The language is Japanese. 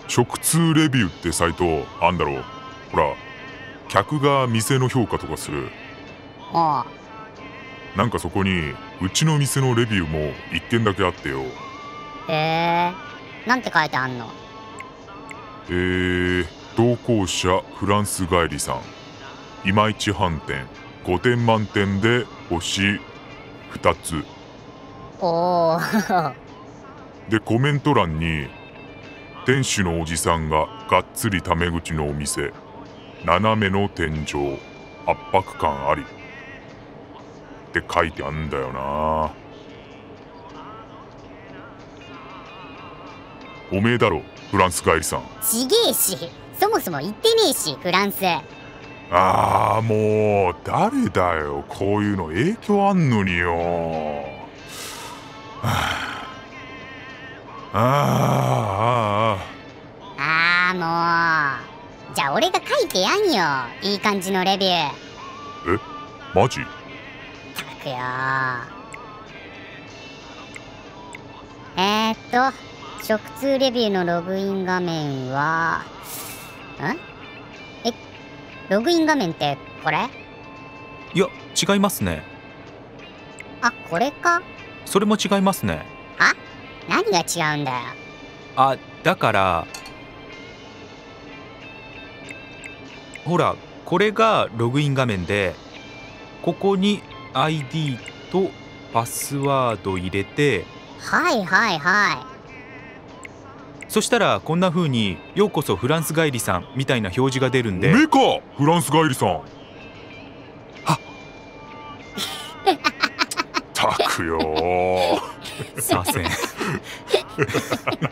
食通レビューってサイトあんだろ。ほら、客が店の評価とかする。 おう。 なんかそこにうちの店のレビューも一件だけあってよ。 へえ。なんて書いてあんの？ 同行者フランス帰りさん、いまいち飯店、5点満点で星2つ。 おお。 でコメント欄に、店主のおじさんががっつりタメ口のお店、斜めの天井、圧迫感ありって書いてあんだよな。おめえだろ、フランス帰りさん。 ちげえし、そもそも行ってねえし、フランス。 ああ、もう誰だよ、こういうの影響あんのによ。 ああ、もう。じゃあ俺が書いてやんよ、いい感じのレビュー。 え、マジ？ たくよ食通レビューのログイン画面はログイン画面ってこれ？ いや、違いますね。 あ、これか？ それも違いますね。 あ？何が違うんだよ。 あ、だからほら、これがログイン画面で、ここに ID とパスワード入れて、 はいはいはい。 そしたらこんな風にようこそフランス帰りさんみたいな表示が出るんで。 おめえか、フランス帰りさん。たくよさせん